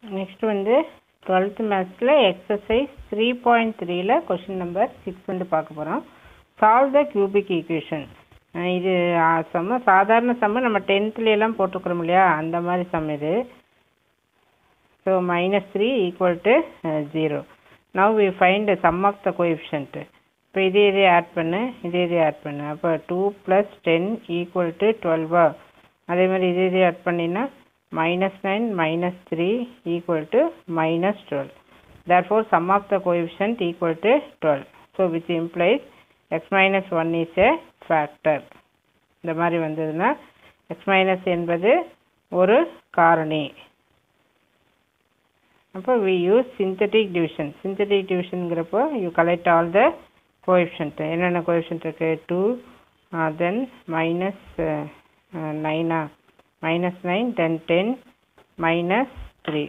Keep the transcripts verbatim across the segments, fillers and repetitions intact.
Next வந்து twelfth mathsல exercise three point three ல question number six வந்து பார்க்க போறோம். Solve the cubic equation. இது சம சாதாரண சம நம்ம tenthல எல்லாம் போட்டுக்கிறோம் இல்லையா அந்த மாதிரி சம இது. So minus three equal to uh, zero. Now we find the sum of the coefficient. இப்போ இதே இதே ஆட் பண்ணு இதே இதே ஆட் பண்ணு அப்போ two plus ten equal to twelve. அதே மாதிரி இதே இதே ஆட் பண்ணினா minus nine minus three equal to minus twelve. Therefore, sum of the coefficient equal to twelve. So, which implies x minus one is a factor. இந்த மாதிரி வந்ததுன்னா x minus என்பது ஒரு காரணி. அப்போ we use synthetic division. Synthetic divisionங்கிறப்போ you collect all the coefficient. என்னென்ன coefficient இருக்கு two, uh, then minus uh, uh, nine, minus nine, then ten, minus three.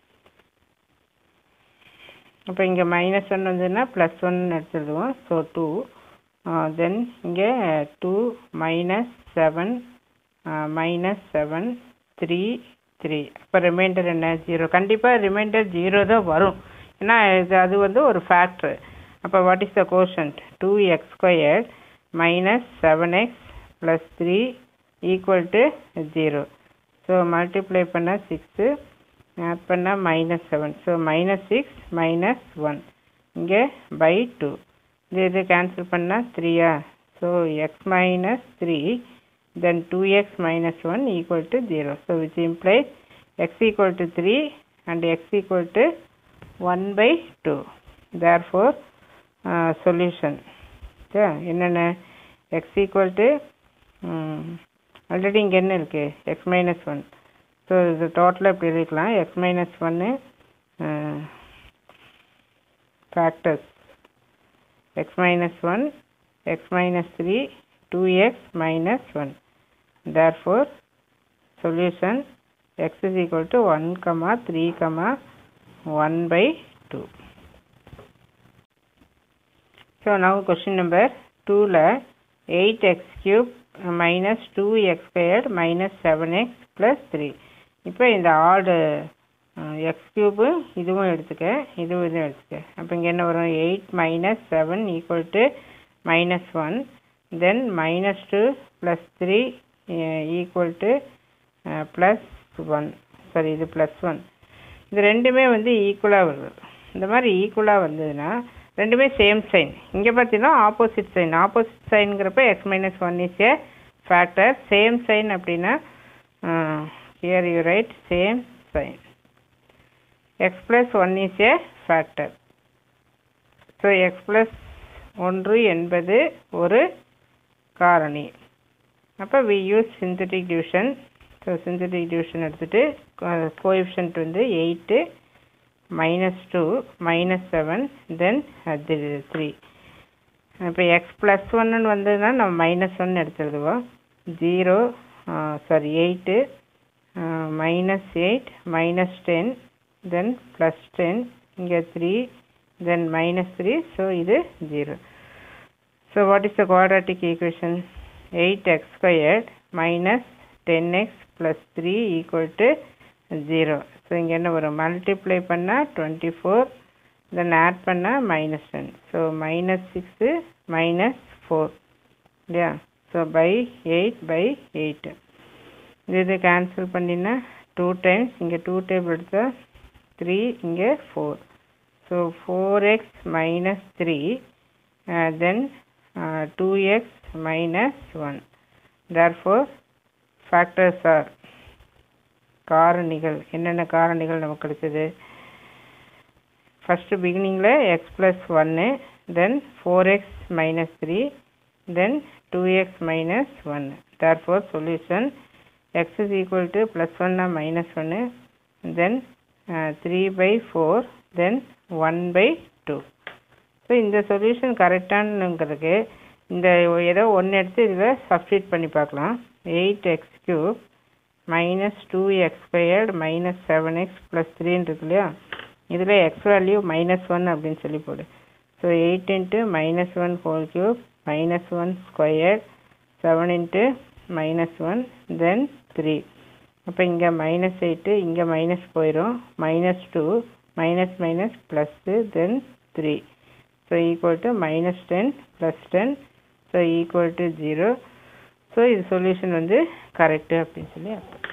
அப்போ இங்கே minus one வந்துன்னா plus one எடுத்துடுவோம். So two, uh, then இங்கே two, minus seven, uh, minus seven, three, three. அப்போ remainder என்ன zero. கண்டிப்பாக remainder zero தான் வரும். ஏன்னா இது அது வந்து ஒரு ஃபேக்ட்ரு. அப்போ what is the quotient two x square minus seven x plus three equal to zero. So multiply பண்ணால் சிக்ஸு ஆட் பண்ணால் minus seven. So minus six minus one இங்கே பை டூ. இது இது கேன்சல் பண்ணால் த்ரீயா. So x minus three then two x minus one equal to zero. So which implies x equal to three and x equal to one by two. Therefore, uh, solution. Yeah, என்னென்ன x equal to already இங்கே என்ன இருக்குது x minus one. So இது டோட்டலாக இப்படி இருக்கலாம் x minus one factors x minus one, x minus three, two x minus one. Therefore, solution x is equal to one, three, one by two. So now question number two la eight x cube minus two x squared minus seven x plus three. இப்போ இந்த add x cube இதுவும் எடுத்துக்க இதுவும் இதுவும் எடுத்துக்க. அப்போ இங்கே என்ன வரும் eight minus seven equal to minus one. Then minus two plus three uh, equal to uh, plus one. Sorry, இது plus one. இது ரெண்டுமே வந்து ஈக்குவலாக வருது. இந்த மாதிரி ஈக்குவலாக வந்ததுன்னா ரெண்டுமே சேம் சைன். இங்கே பார்த்தீங்கன்னா ஆப்போசிட் சைன். ஆப்போசிட் சைனுங்கிறப்ப x minus one is a factor. Same sign அப்படின்னா here you right same sign. X plus one is a factor. So x plus ஒன்று என்பது ஒரு காரணி. அப்போ we use synthetic division. So synthetic division எடுத்துகிட்டு coefficient வந்து eight minus two minus seven then three. இப்போ x plus ஒன்னு வந்ததுன்னா நம்ம மைனஸ் ஒன் எடுத்துடுவோம். Zero sorry eight minus eight minus ten தென் ப்ளஸ் டென் இங்கே three then minus three. So இது zero. So what is the quadratic equation? eight x squared minus ten x plus three equal to zero. So இங்கே என்ன வரும் multiply பண்ணா twenty-four then add பண்ணா minus ten. So minus six minus four. Yeah. So by eight by eight. இது cancel பண்ணினா two times இங்கே two table எடுத்தா three இங்கே four. So four x minus three uh, then Uh, two x minus one. Therefore, factors are காரணிகள். என்னென்ன காரணிகள் நமக்கு கிடைச்சது ஃபஸ்ட்டு பிகினிங்கில் x plus one, then four x minus three, then two x minus one. Therefore, solution x is equal to plus one minus one, then uh, three by four, then one by two. So இந்த solution கரெக்டானுங்கிறதுக்கு இந்த ஏதோ ஒன்று எடுத்து இதில் substitute பண்ணி பார்க்கலாம். Eight x cube minus two x squared minus seven x plus த்ரீன்னு இருக்கு இல்லையா. இதில் எக்ஸ் வேல்யூ மைனஸ் ஒன் அப்படின்னு சொல்லி போடு. So eight into minus one whole cube minus one squared seven into minus one then three. அப்போ இங்கே minus eight இங்கே மைனஸ் போயிடும் minus two minus minus plus then three so equal to minus ten plus ten so equal to zero so இது solution வந்து correct அப்படின்னு சொல்லி அர்த்தம்